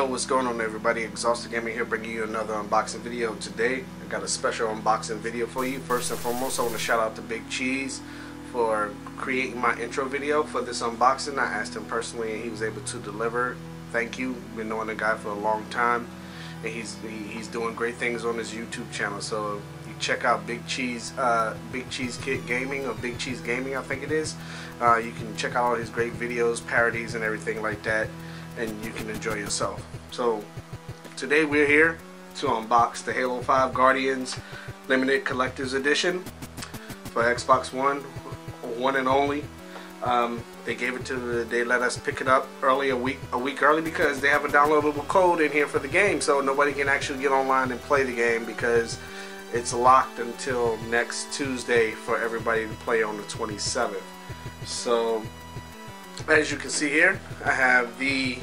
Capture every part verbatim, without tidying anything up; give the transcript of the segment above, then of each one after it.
Yo, what's going on everybody? Exhausted Gaming here, bringing you another unboxing video. Today I got a special unboxing video for you. First and foremost, I want to shout out to Big Cheese for creating my intro video for this unboxing. I asked him personally and he was able to deliver. Thank you. Been knowing the guy for a long time, and he's he, he's doing great things on his YouTube channel. So you check out Big Cheese uh, Big Cheese Kid Gaming, or Big Cheese Gaming I think it is. Uh, you can check out all his great videos, parodies and everything like that, and you can enjoy yourself. So today we're here to unbox the Halo five Guardians Limited Collector's Edition for Xbox One, one and only. Um, they gave it to the, they let us pick it up early, a week a week early, because they have a downloadable code in here for the game, so nobody can actually get online and play the game because it's locked until next Tuesday for everybody to play on the twenty-seventh. So as you can see here, I have the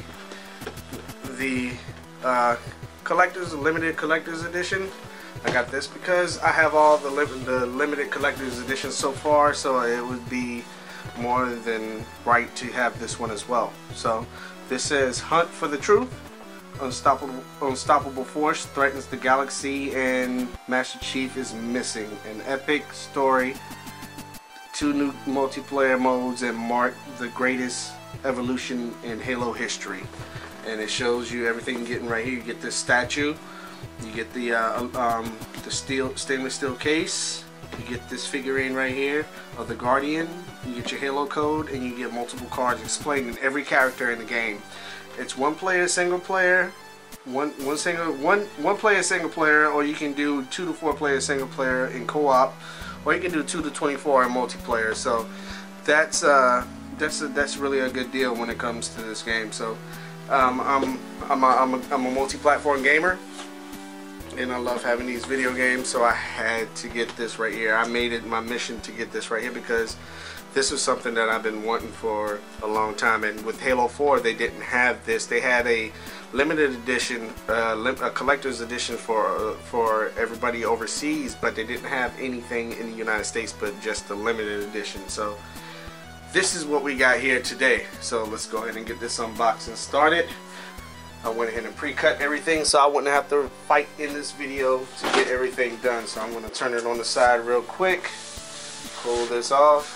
the uh, collectors limited collector's edition. I got this because I have all the, li the limited collector's edition so far, so it would be more than right to have this one as well. So this says, "Hunt for the truth. Unstoppable, unstoppable force threatens the galaxy and Master Chief is missing. An epic story, two new multiplayer modes, and mark the greatest evolution in Halo history." And it shows you everything getting right here. You get this statue, you get the uh, um, the steel stainless steel case, you get this figurine right here of the Guardian, you get your Halo code, and you get multiple cards explaining every character in the game. It's one player single player, one one single one one player single player, or you can do two to four player single player in co-op, or you can do two to twenty-four in multiplayer. So that's uh that's a, that's really a good deal when it comes to this game. So um, I'm I'm a, I'm a, I'm a multi-platform gamer, and I love having these video games, so I had to get this right here. I made it my mission to get this right here because this is something that I've been wanting for a long time. And with Halo four, they didn't have this. They had a limited edition, uh, lim a collector's edition for uh, for everybody overseas, but they didn't have anything in the United States but just the limited edition. So this is what we got here today. So let's go ahead and get this unboxing started. I went ahead and pre-cut everything so I wouldn't have to fight in this video to get everything done. So I'm going to turn it on the side real quick, pull this off.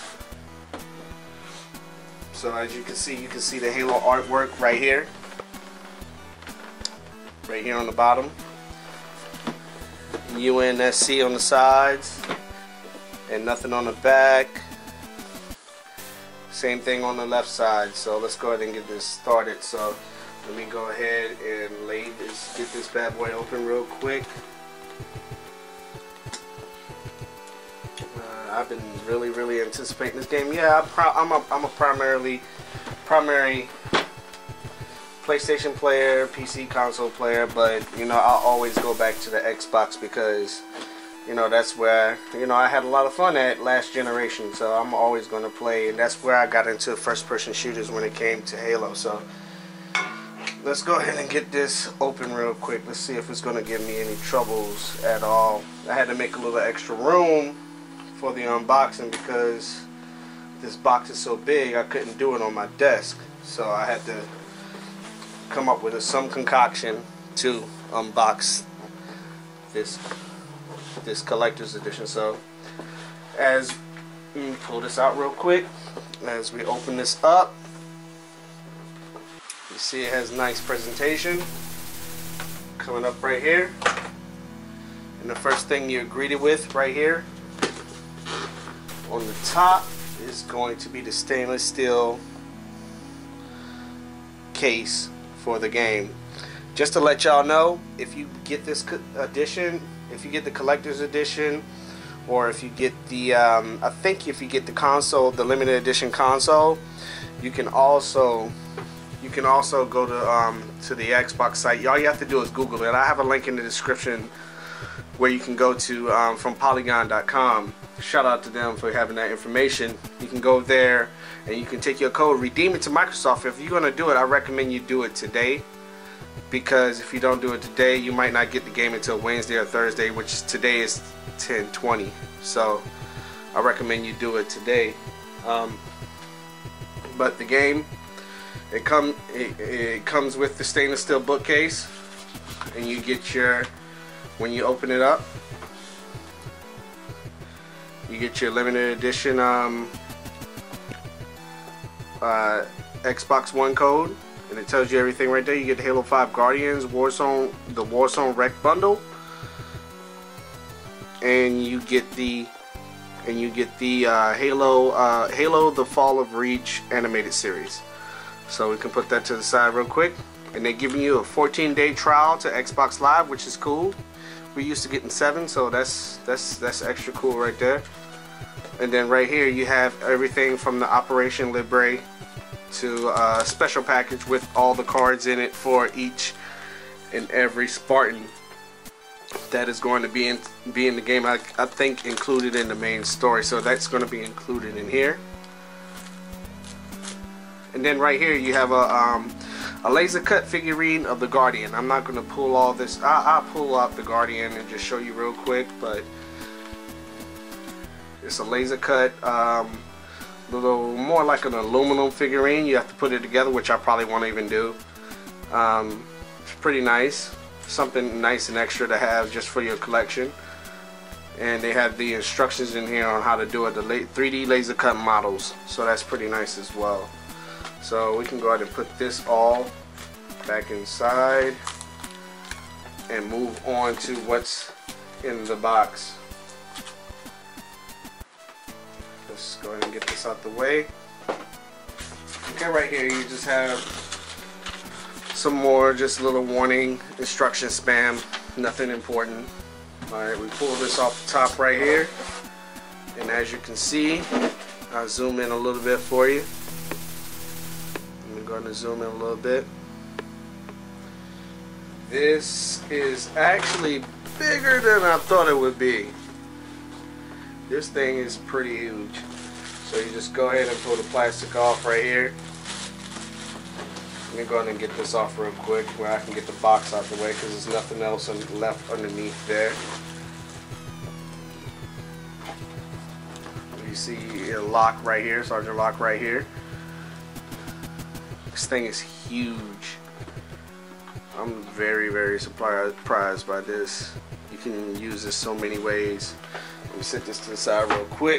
So as you can see, you can see the Halo artwork right here, right here on the bottom. U N S C on the sides, and nothing on the back. Same thing on the left side. So let's go ahead and get this started. So let me go ahead and lay this, get this bad boy open real quick. Uh, I've been really, really anticipating this game. Yeah, I'm, pro I'm, a, I'm a primarily, primary PlayStation player, P C console player, but you know, I'll always go back to the Xbox because you know that's where you know I had a lot of fun at last generation. So I'm always going to play, and that's where I got into first-person shooters when it came to Halo. So let's go ahead and get this open real quick. Let's see if it's going to give me any troubles at all. I had to make a little extra room for the unboxing because this box is so big I couldn't do it on my desk. So I had to come up with a, some concoction to unbox this this collector's edition. So as let me pull this out real quick. As we open this up, you see it has nice presentation coming up right here, and the first thing you're greeted with right here on the top is going to be the stainless steel case for the game. Just to let y'all know, if you get this edition, if you get the collector's edition, or if you get the um, I think if you get the console, the limited edition console, you can also you can also go to um, to the Xbox site. All you have to do is Google it. I have a link in the description where you can go to um, from Polygon dot com. Shout out to them for having that information. You can go there and you can take your code, redeem it to Microsoft. If you're going to do it, I recommend you do it today, because if you don't do it today, you might not get the game until Wednesday or Thursday, which today is ten twenty. So I recommend you do it today. Um, but the game It come it, it comes with the stainless steel bookcase, and you get your, when you open it up, you get your limited edition um, uh, Xbox One code, and it tells you everything right there. You get the Halo five Guardians, Warzone, the Warzone Rec bundle, and you get the and you get the uh, Halo uh, Halo the Fall of Reach animated series. So we can put that to the side real quick. And they're giving you a fourteen day trial to Xbox Live, which is cool. We're used to getting seven, so that's that's that's extra cool right there. And then right here you have everything from the Operation Libre to a special package with all the cards in it for each and every Spartan that is going to be in be in the game. I, I think included in the main story, so that's going to be included in here. And then right here you have a um, a laser cut figurine of the Guardian. I'm not going to pull all this. I, I'll pull out the Guardian and just show you real quick, but it's a laser cut, um, little more like an aluminum figurine. You have to put it together, which I probably won't even do. Um, it's pretty nice, something nice and extra to have just for your collection. And they have the instructions in here on how to do it, the three D laser cut models, so that's pretty nice as well. So we can go ahead and put this all back inside and move on to what's in the box. Let's go ahead and get this out the way. Okay, right here you just have some more, just a little warning, instruction spam, nothing important. Alright, we pull this off the top right here, and as you can see, I'll zoom in a little bit for you. I'm going to zoom in a little bit. This is actually bigger than I thought it would be. This thing is pretty huge. So you just go ahead and pull the plastic off right here. Let me go ahead and get this off real quick where I can get the box out the way, because there's nothing else left underneath there. You see a lock right here, Sergeant Lock right here. This thing is huge. I'm very, very surprised by this. You can use this so many ways. Let me set this to the side real quick.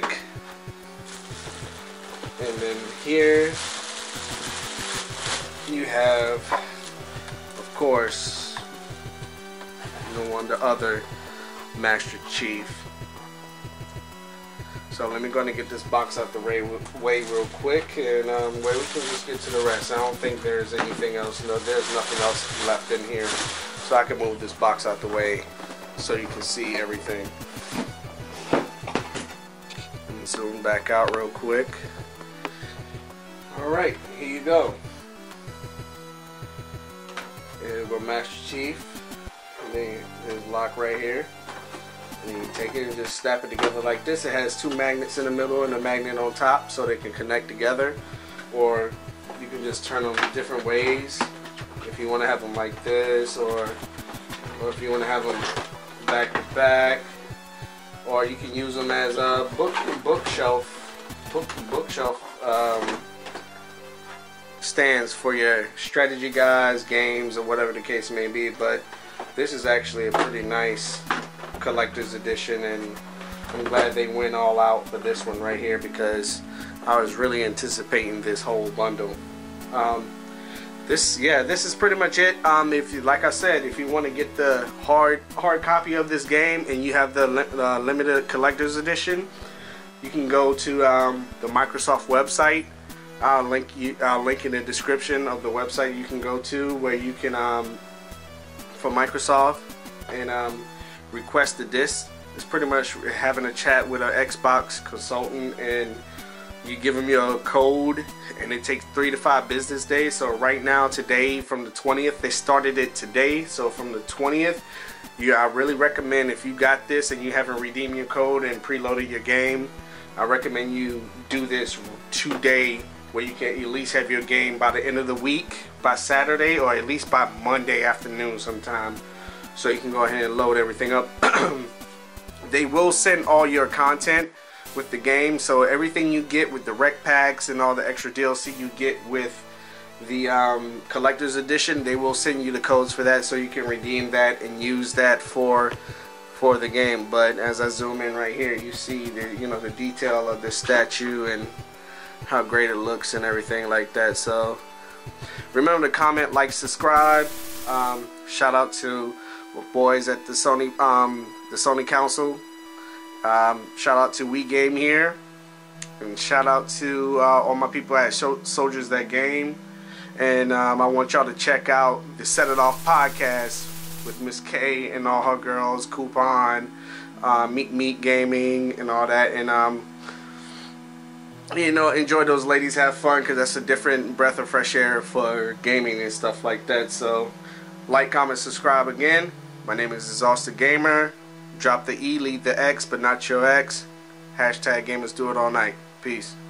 And then here you have, of course, the one, the other Master Chief. So let me go and get this box out the way, way real quick, and um, way we can just get to the rest. I don't think there's anything else. No, there's nothing else left in here, so I can move this box out the way so you can see everything. And zoom back out real quick. All right, here you go. Here we go, Master Chief. And then there's lock right here. And you take it and just snap it together like this. It has two magnets in the middle and a magnet on top, so they can connect together. Or you can just turn them different ways if you want to have them like this, or or if you want to have them back to back, or you can use them as a book bookshelf book bookshelf um, stands for your strategy guides, games, or whatever the case may be. But this is actually a pretty nice collector's edition, and I'm glad they went all out for this one right here, because I was really anticipating this whole bundle. Um, this, yeah, this is pretty much it. Um, if you, like I said, if you want to get the hard hard copy of this game and you have the li uh, limited collector's edition, you can go to um, the Microsoft website. I'll link you. I'll link in the description of the website you can go to, where you can um, for Microsoft and um, request the disc. It's pretty much having a chat with an Xbox consultant, and you give them your code, and it takes three to five business days. So right now, today, from the twentieth, they started it today. So from the twentieth, yeah, I really recommend, if you got this and you haven't redeemed your code and preloaded your game, I recommend you do this today, where you can at least have your game by the end of the week, by Saturday, or at least by Monday afternoon sometime, so you can go ahead and load everything up. They will send all your content with the game, so everything you get with the rec packs and all the extra D L C you get with the um, collector's edition, they will send you the codes for that, so you can redeem that and use that for for the game. But as I zoom in right here, you see the you know the detail of the statue and how great it looks and everything like that. So remember to comment, like, subscribe. Um, shout out to my boys at the Sony um, the Sony Council. Um, shout out to We Game here, and shout out to uh, all my people at Soldiers That Game. And um, I want y'all to check out the Set It Off podcast with Miss K and all her girls, Coupon, uh, Meet Meet Gaming, and all that. And um, you know, enjoy those ladies, have fun, because that's a different breath of fresh air for gaming and stuff like that. So, like, comment, subscribe again. My name is Exhausted Gamer. Drop the E, leave the X, but not your X. Hashtag gamers do it all night. Peace.